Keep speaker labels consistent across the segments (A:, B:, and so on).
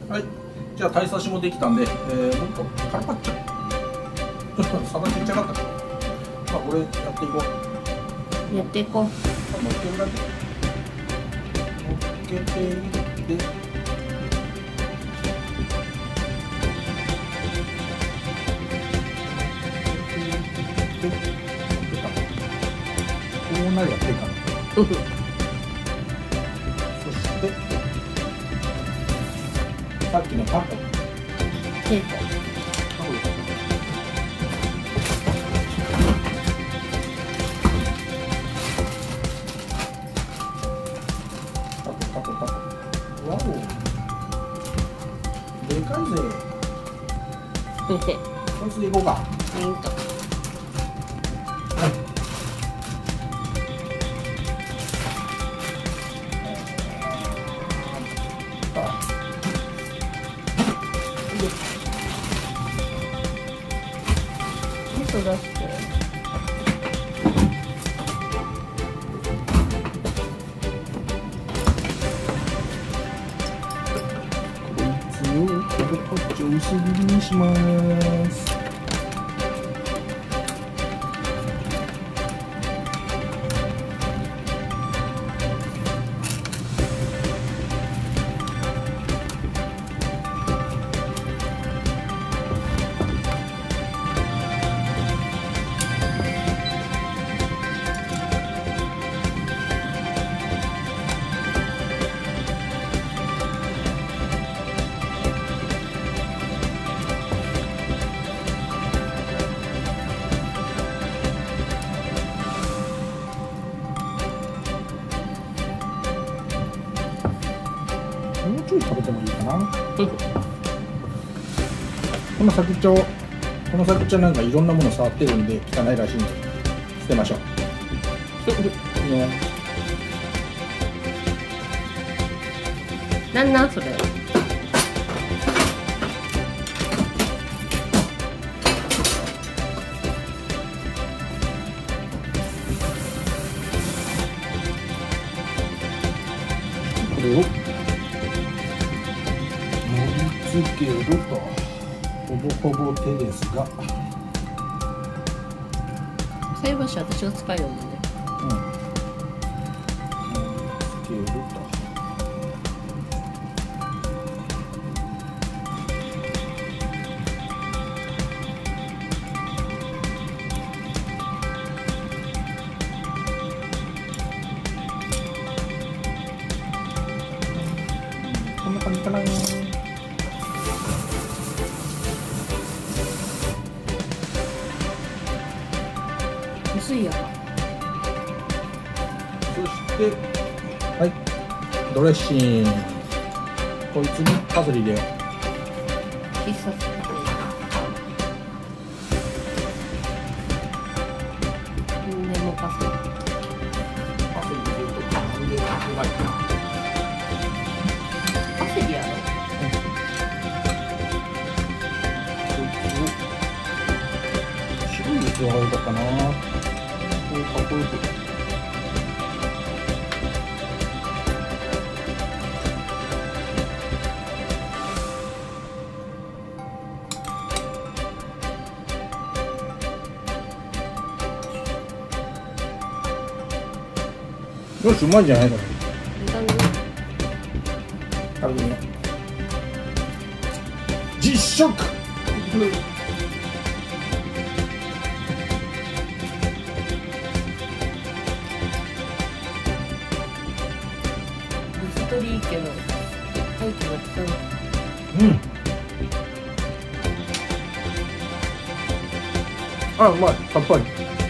A: はい、じゃあ鯛刺しもできたんで、もっとカルパッチョちょっとさばちっちゃかったから、まあこれやっていこう。
B: やっていこう。
A: 乗っけるだけ乗っけていってこうなりゃ手かなそしてさっきのタコ
B: 稽古。
A: タコわおでかいぜ。こいつでいこうか。
B: いいと。味噌出して。
A: カルパッチョ薄切りにします。もうちょい食べてもいいかな。この先っちょなんかいろんなもの触ってるんで汚いらしいんで捨てましょう。
B: なんそれ。
A: これを盛り付けるとほぼほぼ手ですが、
B: 菜箸私が使えるもんね。
A: 盛り付けるとこんな感じかな。
B: 薄いやろ。
A: そしてはいドレッシング、こいつにパセリ入れよう。
B: 必殺。でもパセリ。
A: パセリ入れるとなんでうまいかな。
B: パセリやろ。
A: こいつを白い器が良かったな。こうかっこよくよし、うまいんじゃないかな。食べてみよう。実食。
B: 薄取りいいけど、入ってなくて。
A: あ、うまい、さっぱり。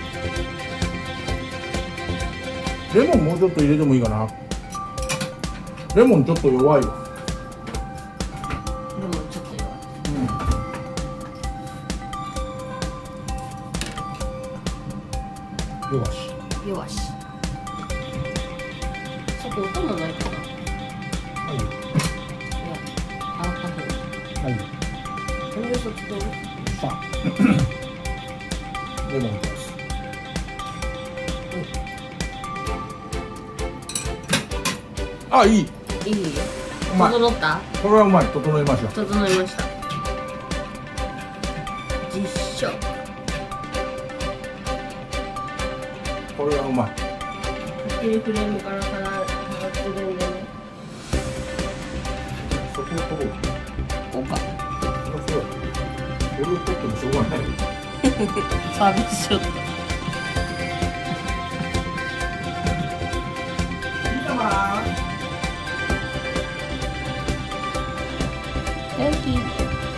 A: レモンもうちょっと入れてもいいかな。レモンちょっと弱いわ。
B: でもちょっと弱い。
A: 弱し。
B: 弱し。そこ音もないかな。
A: はい。
B: いや、あった方。
A: はい。
B: これでそっちと。
A: さあ。レモンです。あ、いい。
B: いいよ。
A: うまい。
B: 整った？
A: これはうまい。整いました。
B: 整いました。実証。
A: これはうまい。
B: フレームから下がってるんでね。
A: そこを取ろう。
B: こうか。
A: そう。俺を取ってもしょうがない。
B: サービスショット。Thank you.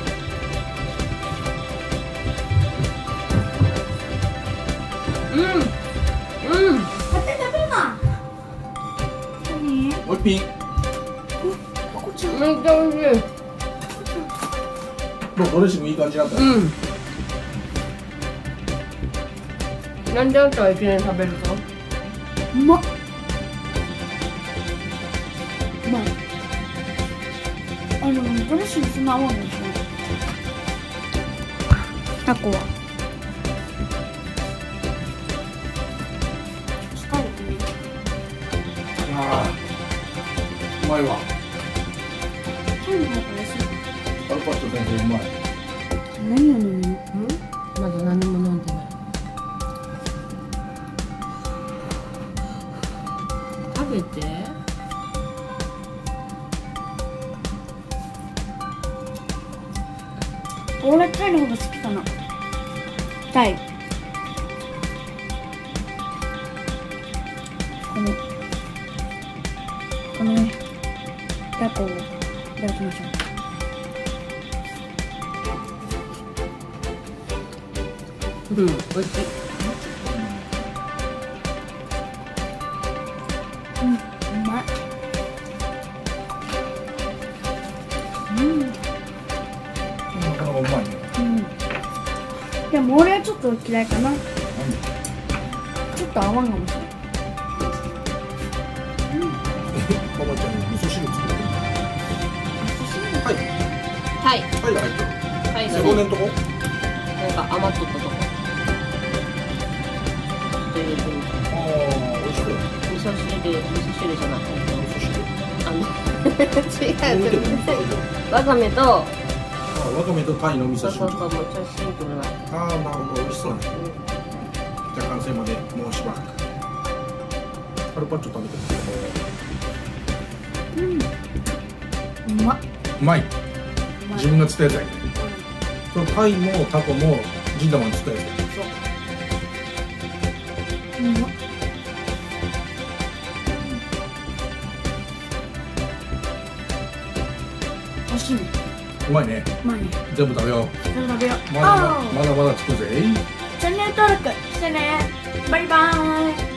C: 勝手に食べるな。何？
A: もう一品。
C: こっちの。
B: めっちゃ美味しい。
A: ドレッシングいい感じだった。
B: なんであんたはいきなり食べるの？
C: うまっ。うまい。ドレッシングそんな合わないでしょ。タコは。疲れてみる。
A: ああ、うまいわ。
C: タイの方が安い。
A: カルパッチョ先生うまい。
C: 何を飲むの？
B: まだ何も飲んでない。食べて。
C: 俺タイの方が好きかな。タイ。このね、タコをいただきましょう。
B: 美味しい。
C: うまい。
A: なかなかうまいね。
C: でも俺はちょっと嫌いかな。ちょっと合わんかもしれない。
A: ママちゃんに味噌汁作ってる。はい。
B: はい
A: はいが入ってる。
B: はい
A: 背骨のとこ。
B: なんか余っとったとこ。ちょっと入れてみた。
A: ああ、美味しそう。
B: 味噌汁じゃない。
A: 味噌汁。
B: 違う。わかめと。
A: わかめとタイの味噌汁。
B: そうそうそう、もうちょっとシンプルな。
A: ああ、なるほど、美味しそうね。じゃあ完成までもうしばらく。カルパッチョ食べて
C: うまっ。
A: うまい。自分が釣ったやつやね。そのタイもタコもジンダマン釣ったやつや。
C: うまっ。美味しいね。
A: うまいね。
C: うまいね。
A: 全部食べよう。
C: 食べよう。
A: まだまだ作るぜ。
C: チャンネル登録してね。バイバーイ。